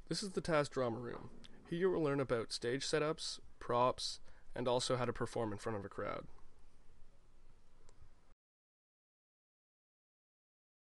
This is the Taz Drama Room. Here you will learn about stage setups, props, and also how to perform in front of a crowd.